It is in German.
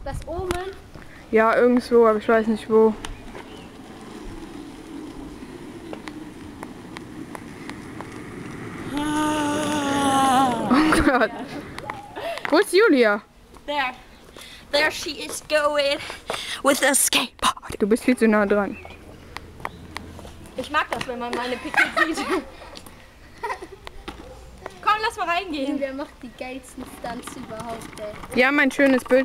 Was oben? Ja, irgendwo, aber ich weiß nicht wo. Oh Gott. Wo ist Julia? There she is going with a skateboard. Du bist viel zu nah dran. Ich mag das, wenn man meine Pickel sieht. Komm, lass mal reingehen. Wer macht die geilsten Stunts überhaupt, ey? Wir haben ein schönes Bild